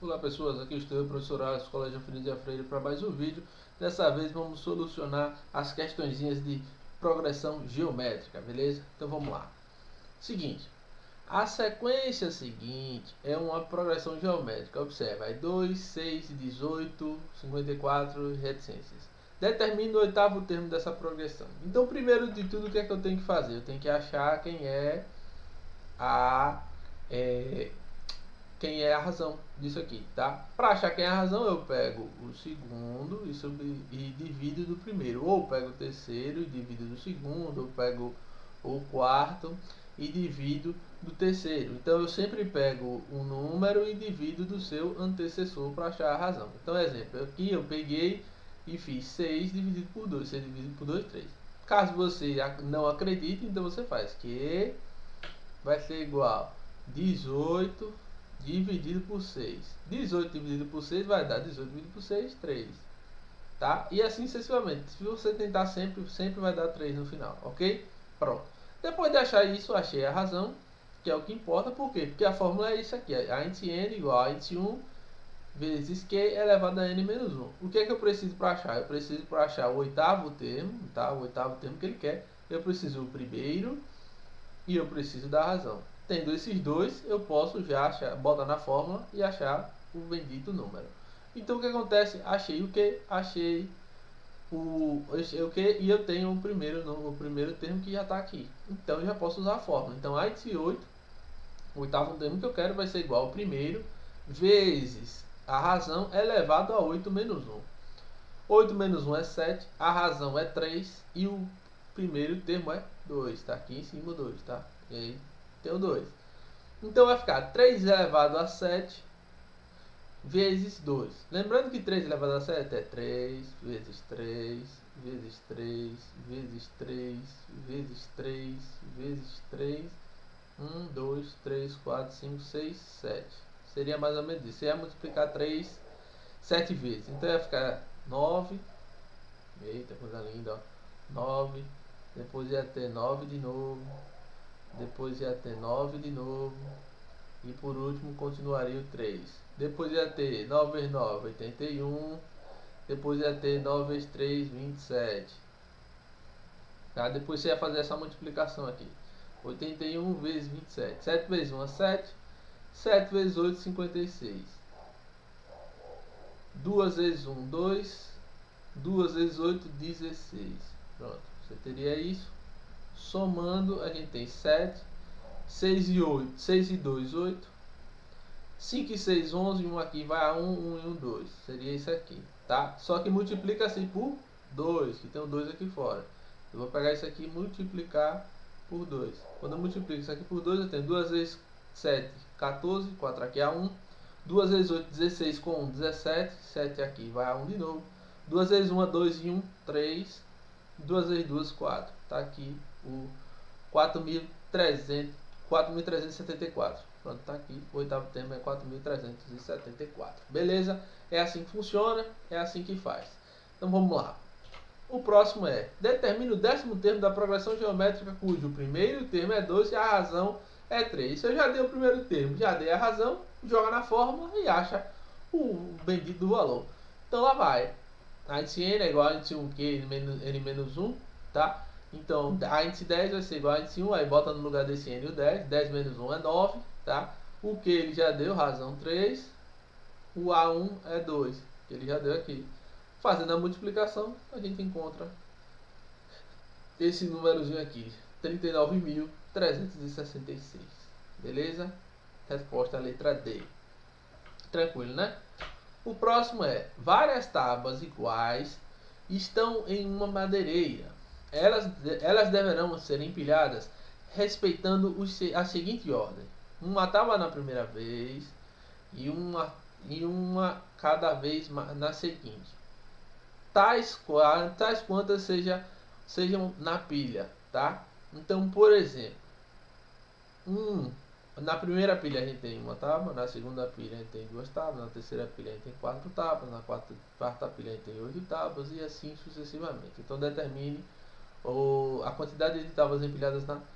Olá pessoas, aqui estou eu, professor Alisson, Colégio Avenida Freire, para mais um vídeo. Dessa vez vamos solucionar as questõezinhas de progressão geométrica, beleza? Então vamos lá. Seguinte, a sequência seguinte é uma progressão geométrica. Observa, 2, 6, 18, 54, reticências. Determine o oitavo termo dessa progressão. Então, primeiro de tudo, o que é que eu tenho que fazer? Eu tenho que achar quem é a razão disso aqui, tá? Para achar quem é a razão, eu pego o segundo e divido do primeiro, ou pego o terceiro e divido do segundo, ou pego o quarto e divido do terceiro. Então eu sempre pego um número e divido do seu antecessor para achar a razão. Então, exemplo, aqui eu peguei e fiz 6 dividido por 2, 6 dividido por 2, 3. Caso você não acredite, então você faz que vai ser igual 18 dividido por 6. 18 dividido por 6 vai dar 18 dividido por 6, 3. Tá? E assim sucessivamente. Se você tentar sempre vai dar 3 no final, ok? Pronto. Depois de achar isso, achei a razão, que é o que importa. Por quê? Porque a fórmula é isso aqui. A índice n igual a índice 1 vezes q elevado a n menos 1. O que é que eu preciso para achar? Eu preciso para achar o oitavo termo, tá? O oitavo termo que ele quer. Eu preciso do primeiro e eu preciso da razão. Tendo esses dois, eu posso já botar na fórmula e achar o bendito número. Então o que acontece? Achei o que? Achei o que? E eu tenho o primeiro termo que já está aqui. Então eu já posso usar a fórmula. Então a índice 8, o oitavo termo que eu quero, vai ser igual ao primeiro vezes a razão elevado a 8 menos 1. 8 menos 1 é 7, a razão é 3 e o primeiro termo é 2. Está aqui em cima 2, tá? E aí tem o 2. Então vai ficar 3 elevado a 7 vezes 2. Lembrando que 3 elevado a 7 é 3 vezes 3 vezes 3 vezes 3 vezes 3 vezes 3. 1, 2, 3, 4, 5, 6, 7. Seria mais ou menos isso. Você ia multiplicar 3 7 vezes. Então ia ficar 9. Eita, coisa linda, ó. 9. Depois ia ter 9 de novo. Depois ia ter 9 de novo. E por último continuaria o 3. Depois ia ter 9 vezes 9, 81. Depois ia ter 9 vezes 3, 27. Tá? Depois você ia fazer essa multiplicação aqui. 81 vezes 27. 7 vezes 1 é 7. 7 vezes 8, 56. 2 vezes 1, 2. 2 vezes 8, 16. Pronto. Você teria isso. Somando, a gente tem 7. 6 e 8. 6 e 2, 8. 5 e 6, 11. 1 aqui vai a 1, 1 e 1, 2. Seria isso aqui. Tá? Só que multiplica assim por 2. Que tem um 2 aqui fora. Eu vou pegar isso aqui e multiplicar por 2. Quando eu multiplico isso aqui por 2, eu tenho 2 vezes 7, 14. 4 aqui é 1. 2 vezes 8, 16 com 1, 17. 7 aqui vai a 1 de novo. 2 vezes 1 é 2 e 1, 3. 2 vezes 2, 4. Está aqui o 4.374. Pronto, está aqui. O oitavo termo é 4.374. Beleza? É assim que funciona, é assim que faz. Então vamos lá. O próximo é: determine o décimo termo da progressão geométrica cujo primeiro termo é 2 e a razão é 3. Isso eu já dei o primeiro termo, já dei a razão, joga na fórmula e acha o bendito do valor. Então lá vai. A índice n é igual a índice 1q n menos 1, tá? Então a índice 10 vai ser igual a índice 1, aí bota no lugar desse n o 10. 10 menos 1 é 9, tá? O q ele já deu, razão 3. O a1 é 2, que ele já deu aqui. Fazendo a multiplicação, a gente encontra esse númerozinho aqui, 39.366. Beleza? Resposta a letra D. Tranquilo, né? O próximo é: várias tábuas iguais estão em uma madeireira. Elas deverão ser empilhadas respeitando a seguinte ordem: uma tábua na primeira vez e uma cada vez na seguinte. Tais quantas sejam na pilha, tá? Então, por exemplo, na primeira pilha a gente tem uma tábua, na segunda pilha a gente tem 2 tábuas, na terceira pilha a gente tem 4 tábuas, na quarta pilha a gente tem 8 tábuas e assim sucessivamente. Então determine a quantidade de tábuas empilhadas na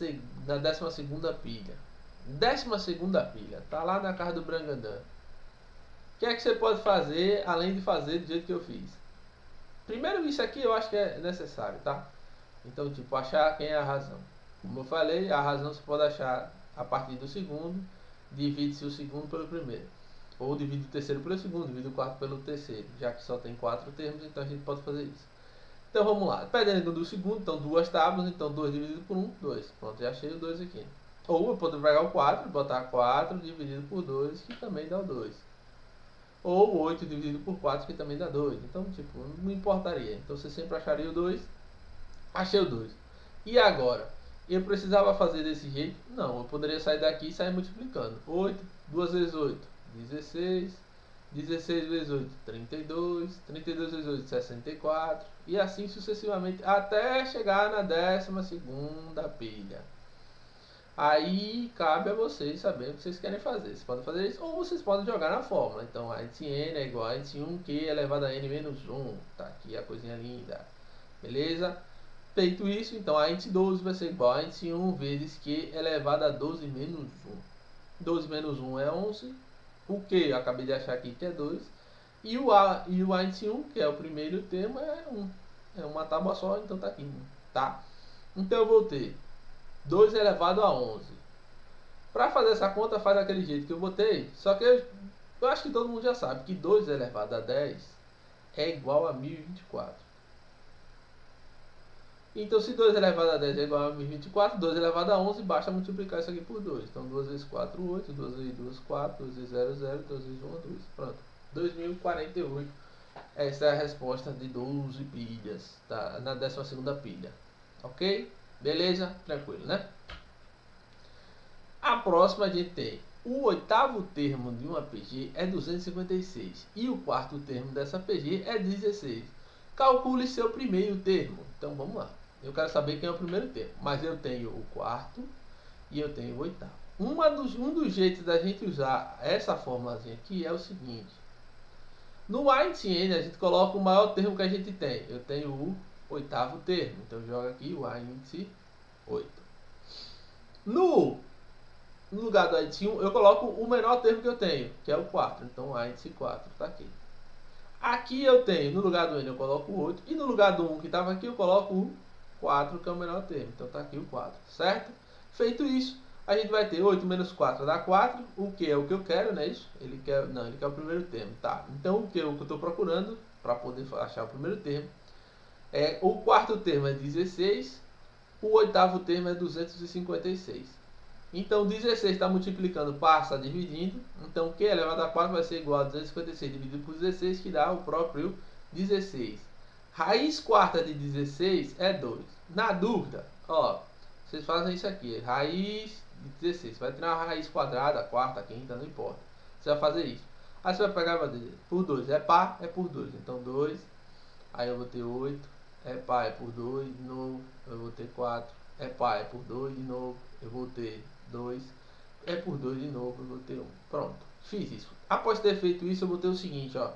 12ª pilha. 12ª pilha, tá lá na casa do Brangandã. que é que você pode fazer além de fazer do jeito que eu fiz? Primeiro, isso aqui eu acho que é necessário, tá? Então, tipo, achar quem é a razão. Como eu falei, a razão você pode achar a partir do segundo, divide-se o segundo pelo primeiro. Ou divide o terceiro pelo segundo, divide o quarto pelo terceiro. Já que só tem 4 termos, então a gente pode fazer isso. Então vamos lá. Dependendo do segundo, então 2 tábuas, então 2 dividido por 1, 2. Pronto, já achei o 2 aqui. Ou eu posso pegar o 4 e botar 4 dividido por 2, que também dá o 2. Ou 8 dividido por 4, que também dá 2. Então, tipo, não importaria. Então você sempre acharia o 2. Achei o 2. E agora? Eu precisava fazer desse jeito? Não, eu poderia sair daqui e sair multiplicando. 8, 2 vezes 8, 16. 16 vezes 8, 32. 32 vezes 8, 64. E assim sucessivamente, até chegar na 12ª pilha. Aí cabe a vocês saber o que vocês querem fazer. Vocês podem fazer isso ou vocês podem jogar na fórmula. Então a índice n é igual a índice 1q elevado a n menos 1. Tá aqui a coisinha linda. Beleza? Feito isso, então a índice 12 vai ser igual a índice 1 vezes q elevado a 12 menos 1. 12 menos 1 é 11. O q eu acabei de achar aqui que é 2. E o índice 1, que é o primeiro termo, é 1. É uma tábua só, então tá aqui. Tá? Então eu vou ter 2 elevado a 11. Para fazer essa conta, faz daquele jeito que eu botei. Só que eu acho que todo mundo já sabe que 2 elevado a 10 é igual a 1024. Então, se 2 elevado a 10 é igual a 1024, 2 elevado a 11, basta multiplicar isso aqui por 2. Então, 2 vezes 4, 8. 2 vezes 2, 4. 2 vezes 0, 0. 2 vezes 1, 2. Pronto. 2048. Essa é a resposta de 12 pilhas. Tá? Na 12ª pilha. Ok? Beleza? Tranquilo, né? A próxima a gente tem o 8º termo de uma PG é 256 e o 4º termo dessa PG é 16. Calcule seu primeiro termo. Então vamos lá. Eu quero saber quem é o primeiro termo, mas eu tenho o 4º e eu tenho o 8º. Um dos jeitos da gente usar essa formulazinha aqui é o seguinte. No índice n a gente coloca o maior termo que a gente tem. Eu tenho o 8º termo, então joga aqui o índice 8. No lugar do índice 1, eu coloco o menor termo que eu tenho, que é o 4. Então, o índice 4 está aqui. Aqui eu tenho, no lugar do n, eu coloco o 8. E no lugar do 1 que estava aqui, eu coloco o 4, que é o menor termo. Então, está aqui o 4, certo? Feito isso, a gente vai ter 8 menos 4 dá 4. O que é o que eu quero, não é isso? Ele quer o primeiro termo. Tá. Então, o que eu estou procurando, para poder achar o primeiro termo, é o 4º termo é 16. O 8º termo é 256. Então, 16 está multiplicando, passa dividindo. Então, Q elevado a 4 vai ser igual a 256 dividido por 16, que dá o próprio 16. Raiz quarta de 16 é 2. Na dúvida, ó, vocês fazem isso aqui. Raiz de 16. Você vai tirar uma raiz quadrada, quarta, quinta, não importa. Você vai fazer isso. Aí você vai pegar e vai dizer, por 2. É par, é por 2. Então, 2. Aí eu vou ter 8. É par, é por 2. De novo, eu vou ter 4. É par, é por 2. De novo, eu vou ter 2, é por 2 de novo, eu vou ter 1. Pronto, fiz isso. Após ter feito isso, eu vou ter o seguinte, ó.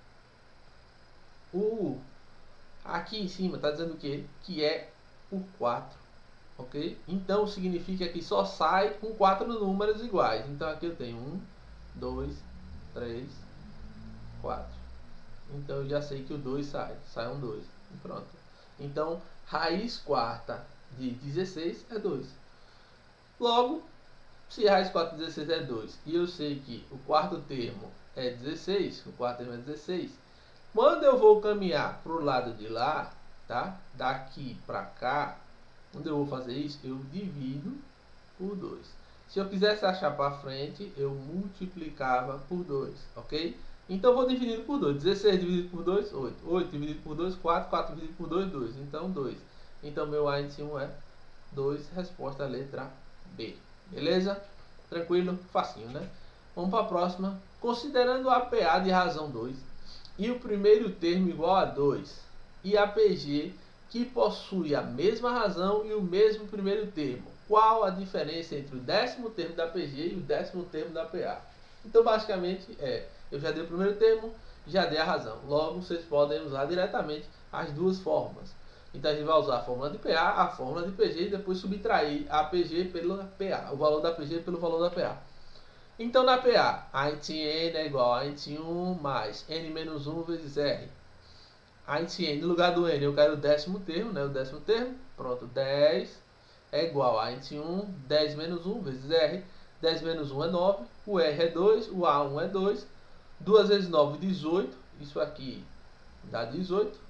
Aqui em cima está dizendo o quê? Que é por 4, ok? Então significa que só sai com 4 números iguais. Então aqui eu tenho 1, 2, 3, 4. Então eu já sei que o 2 sai um 2. Pronto. Então, raiz quarta de 16 é 2. Logo, se raiz 4 de 16 é 2 e eu sei que o 4º termo é 16, o 4º termo é 16, quando eu vou caminhar para o lado de lá, tá? Daqui para cá, quando eu vou fazer isso, eu divido por 2. Se eu quisesse achar para frente, eu multiplicava por 2, ok? Então eu vou dividindo por 2. 16 dividido por 2, 8. 8 dividido por 2, 4. 4 dividido por 2, 2. Então 2. Então meu índice 1 é 2, resposta letra B. Beleza? Tranquilo? Facinho, né? Vamos para a próxima. Considerando o APA de razão 2 e o primeiro termo igual a 2 e a PG que possui a mesma razão e o mesmo primeiro termo, qual a diferença entre o 10º termo da PG e o 10º termo da PA? Então, basicamente, eu já dei o primeiro termo, já dei a razão. Logo, vocês podem usar diretamente as duas formas. Então a gente vai usar a fórmula de PA, a fórmula de PG e depois subtrair a PG pela PA, o valor da PG pelo valor da PA. Então na PA, a índice N é igual a índice 1 mais N menos 1 vezes R. A índice N, no lugar do N, eu quero o décimo termo, né? O décimo termo, pronto, 10 é igual a índice 1, 10 menos 1 vezes R. 10 menos 1 é 9, o R é 2, o A1 é 2. 2 vezes 9, 18. Isso aqui dá 18.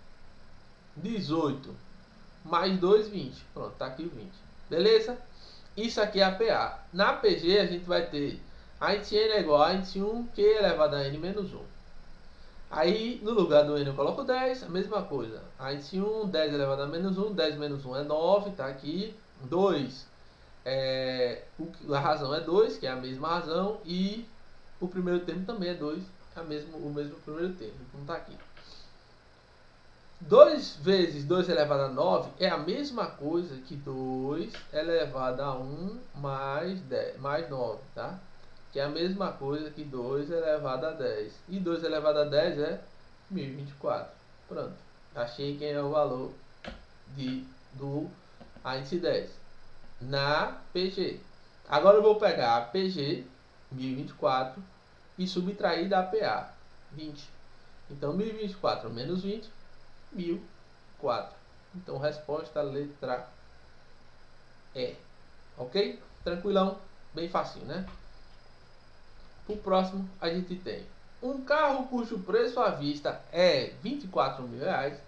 18 mais 2, 20. Pronto, tá aqui o 20. Beleza? Isso aqui é a PA. Na PG a gente vai ter a índice N é igual a índice 1, Q elevado a N menos 1. Aí, no lugar do N eu coloco 10, a mesma coisa. A índice 1, 10 elevado a menos 1, 10 menos 1 é 9, tá aqui. 2, a razão é 2, que é a mesma razão, e o primeiro termo também é 2, é o mesmo primeiro termo, então tá aqui. 2 vezes 2 elevado a 9 é a mesma coisa que 2 elevado a 1 mais 9, tá? Que é a mesma coisa que 2 elevado a 10. E 2 elevado a 10 é 1024. Pronto. Achei quem é o valor do índice 10 na PG. Agora eu vou pegar a PG, 1024, e subtrair da PA, 20. Então, 1024 menos 20, 1004. Então, resposta letra E. Ok? Tranquilão? Bem facinho, né? O próximo a gente tem um carro cujo preço à vista é R$24 mil,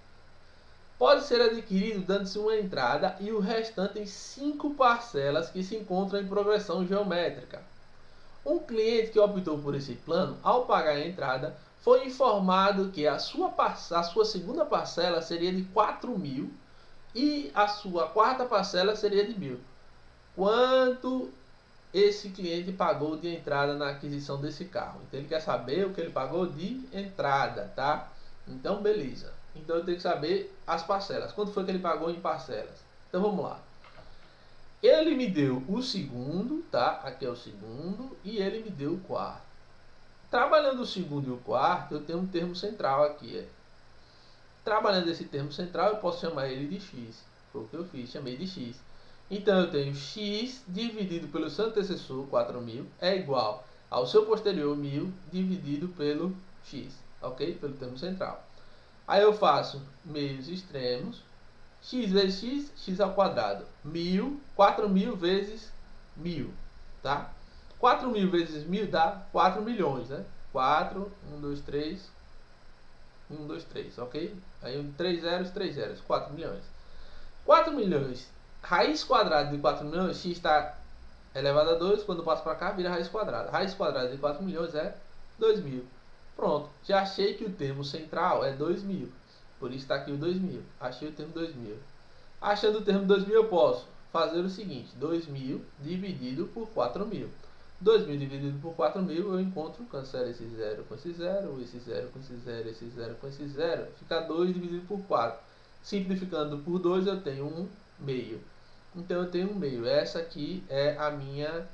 pode ser adquirido dando-se uma entrada e o restante em 5 parcelas que se encontram em progressão geométrica. Um cliente que optou por esse plano, ao pagar a entrada, foi informado que a sua segunda parcela seria de 4 mil e a sua quarta parcela seria de 1.000. Quanto esse cliente pagou de entrada na aquisição desse carro? Então ele quer saber o que ele pagou de entrada, tá? Então beleza. Então eu tenho que saber as parcelas. Quanto foi que ele pagou em parcelas? Então vamos lá. Ele me deu o segundo, tá? Aqui é o segundo e ele me deu o quarto. Trabalhando o segundo e o quarto, eu tenho um termo central aqui. Trabalhando esse termo central, eu posso chamar ele de x. Foi o que eu fiz, chamei de x. Então eu tenho x dividido pelo seu antecessor, 4.000, é igual ao seu posterior, 1.000, dividido pelo x, ok? Pelo termo central. Aí eu faço meios extremos, x vezes x, x ao quadrado. 1.000, 4.000 vezes 1.000, tá? 4.000 vezes 1.000 dá 4 milhões, né? 4, 1, 2, 3, 1, 2, 3, ok? Aí 3 zeros, 3 zeros, 4 milhões. 4 milhões. Raiz quadrada de 4 milhões, x está elevado a 2, quando passa para cá vira raiz quadrada. Raiz quadrada de 4 milhões é 2.000. Pronto, já achei que o termo central é 2.000. Por isso está aqui o 2.000. Achei o termo 2.000. Achando o termo 2.000 eu posso fazer o seguinte, 2.000 dividido por 4.000. 2.000 dividido por 4.000 eu encontro, cancelo esse 0 com esse 0, esse 0 com esse 0, esse 0 com esse 0. Fica 2 dividido por 4. Simplificando por 2 eu tenho 1 meio. Então eu tenho 1 meio. Essa aqui é a minha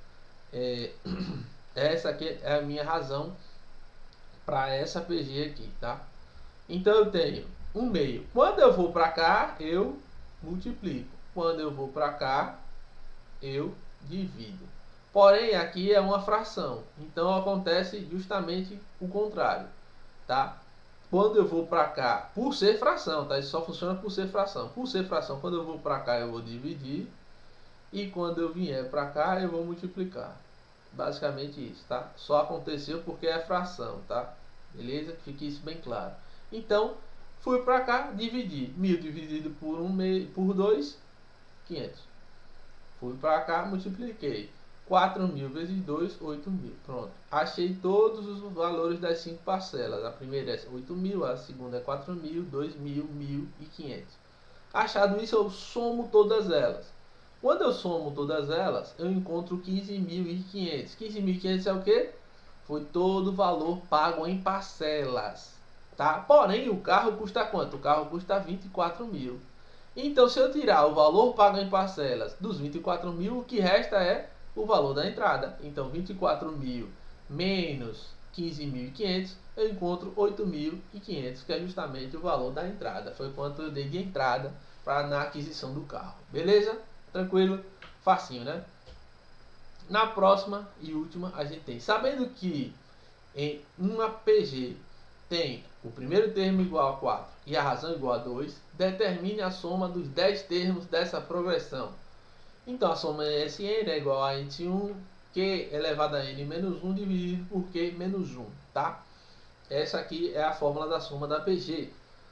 essa aqui é a minha razão para essa PG aqui, tá? Então eu tenho 1 meio. Quando eu vou para cá, eu multiplico. Quando eu vou para cá, eu divido. Porém, aqui é uma fração. Então acontece justamente o contrário, tá? Quando eu vou para cá, por ser fração, tá? Isso só funciona por ser fração. Por ser fração, quando eu vou para cá, eu vou dividir. E quando eu vier para cá, eu vou multiplicar. Basicamente isso, tá? Só aconteceu porque é fração, tá? Beleza? Fique isso bem claro. Então, fui para cá, dividi. 1.000 dividido por 2, 500. Fui para cá, multipliquei. 4.000 vezes 2, 8.000. Pronto. Achei todos os valores das 5 parcelas. A primeira é 8.000, a segunda é 4.000, 2.000, 1.000 e 500. Achado isso, eu somo todas elas. Quando eu somo todas elas, eu encontro 15.500. 15.500 é o quê? Foi todo o valor pago em parcelas, tá? Porém, o carro custa quanto? O carro custa 24.000. Então, se eu tirar o valor pago em parcelas dos 24.000, o que resta é o valor da entrada. Então, 24.000 menos 15.500, eu encontro 8.500, que é justamente o valor da entrada. Foi quanto eu dei de entrada na aquisição do carro. Beleza? Tranquilo? Facinho, né? Na próxima e última a gente tem, sabendo que em uma PG tem o primeiro termo igual a 4 e a razão igual a 2, determine a soma dos 10 termos dessa progressão. Então a soma Sn é igual a int 1, q elevado a n menos 1 dividido por q menos 1, tá? Essa aqui é a fórmula da soma da PG.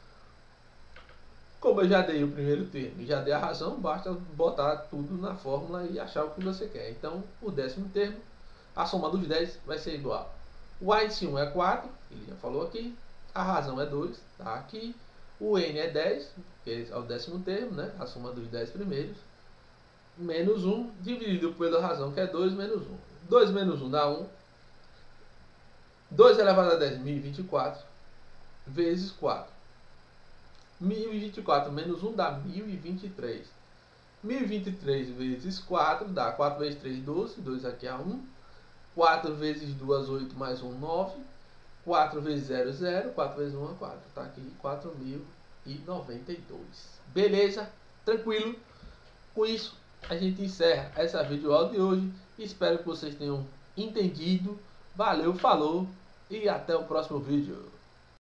Como eu já dei o primeiro termo e já dei a razão, basta botar tudo na fórmula e achar o que você quer. Então, o 10º termo, a soma dos 10 vai ser igual. O a int 1 é 4, ele já falou aqui. A razão é 2, tá aqui. O n é 10, que é o 10º termo, né? A soma dos 10 primeiros. Menos 1 dividido pela razão, que é 2 menos 1. 2 menos 1 dá 1. 2 elevado a 10, 1024, vezes 4. 1024 menos 1 dá 1023. 1023 vezes 4 dá 4 vezes 3, 12. 2 aqui é 1. 4 vezes 2, 8 mais 1, 9. 4 vezes 0, 0. 4 vezes 1 é 4. Está aqui 4.092. Beleza? Tranquilo? Com isso, a gente encerra essa videoaula de hoje. Espero que vocês tenham entendido. Valeu, falou e até o próximo vídeo.